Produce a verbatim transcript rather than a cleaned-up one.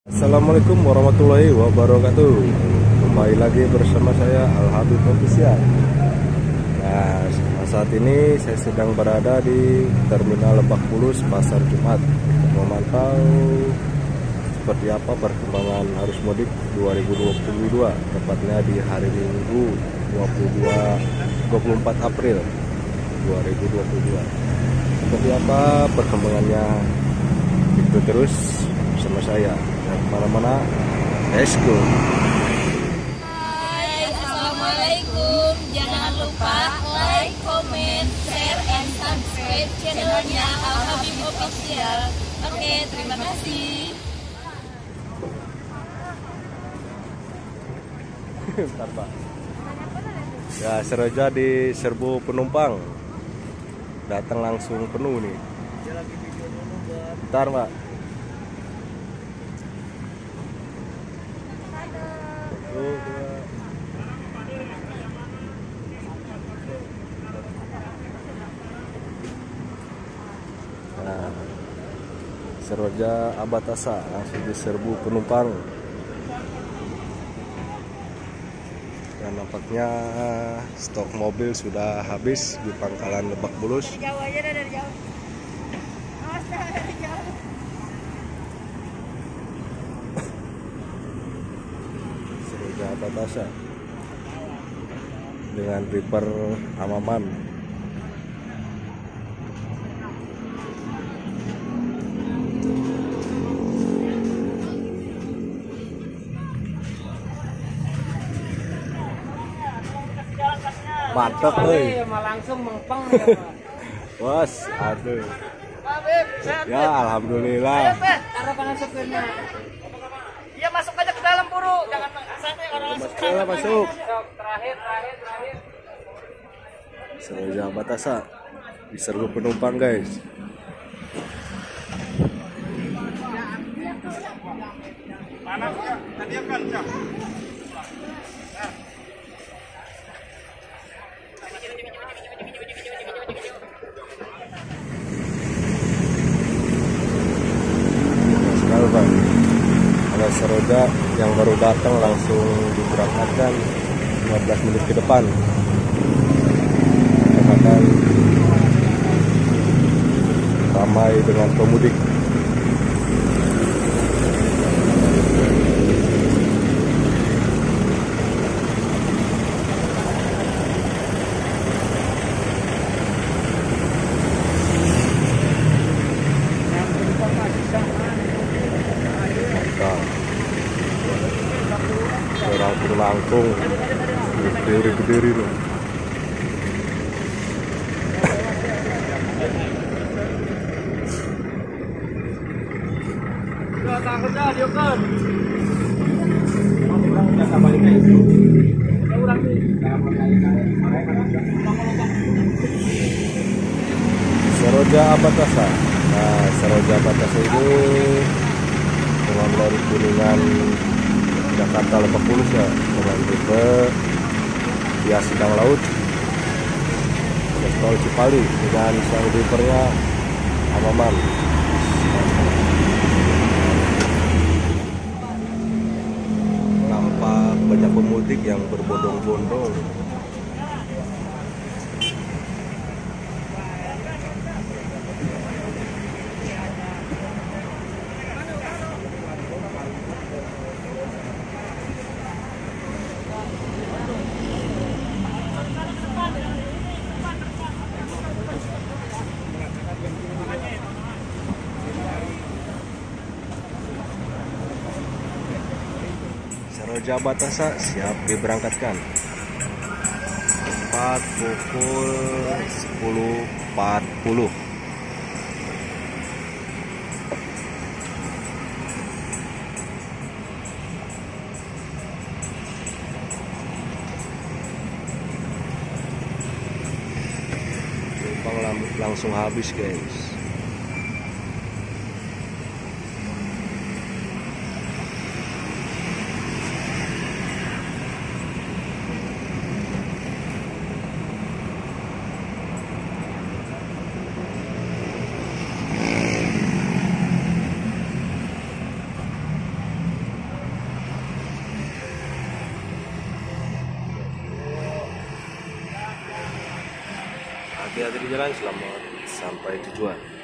Assalamualaikum warahmatullahi wabarakatuh. Kembali lagi bersama saya Al Habib Official. Nah, saat ini saya sedang berada di Terminal Lebak Bulus Pasar Jumat untuk memantau seperti apa perkembangan arus mudik dua ribu dua puluh dua, tepatnya di hari Minggu dua puluh empat April dua ribu dua puluh dua. Seperti apa perkembangannya, itu terus bersama saya. Nah, kemana-mana, let's go. Hai, assalamualaikum. Jangan lupa like, comment, share, and subscribe channelnya Al Habib Official. Oke, terima kasih. Bentar, Pak. Ya, Seroja di serbu penumpang. Datang langsung penuh nih. Bentar, Pak. Nah, Seroja Abatasa langsung diserbu penumpang. Dan nampaknya stok mobil sudah habis di pangkalan Lebak Bulus. Jauh aja dari jauh. Awas dari jauh. Seroja Abatasa dengan Reaper Amaman. Mantap, euy. Langsung mengpeng ya, Pak. Bos, aduh. Habib, sehat. Ya, alhamdulillah. Taruh kanan supirnya. Iya, masuk aja ke dalam buru. Jangan santai orang langsung. Masuk, masuk. Sok, terakhir, terakhir, terakhir. Seroja Abatasa diserbu penumpang, guys. Mana tadi kan Cak? Sekali, Pak. Ada Seroja yang baru datang langsung diberangkatkan lima belas menit ke depan. Akan ramai dengan pemudik. Orang Tulangkung, berdiri-berdiri loh. Takut dah, dia kan. Seroja Abatasa. Nah, Seroja Abatasa ini dengan dari Kuningan Jakarta Lebak Bulus ya, dengan rute via Sidang Laut ke tol Cipali dengan sang drivernya Amaman. Nampak banyak pemudik yang berbondong-bondong. Seroja Abatasa siap diberangkatkan. Tepat pukul sepuluh empat puluh. Penumpang langsung habis, guys. hati-hati di jalan, selamat sampai tujuan.